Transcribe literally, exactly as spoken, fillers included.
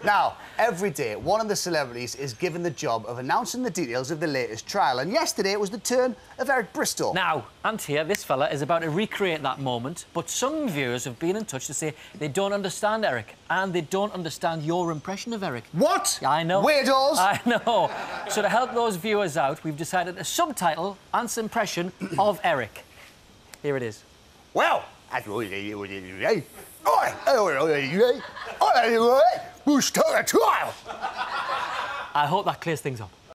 Now, every day, one of the celebrities is given the job of announcing the details of the latest trial, and yesterday it was the turn of Eric Bristow. Now, Antia, this fella is about to recreate that moment, but some viewers have been in touch to say they don't understand Eric, and they don't understand your impression of Eric. What? Yeah, I know. Weirdos! I know. So to help those viewers out, we've decided to subtitle Ant's impression of Eric. Here it is. Well, that's what it we'll start a trial. I hope that clears things up.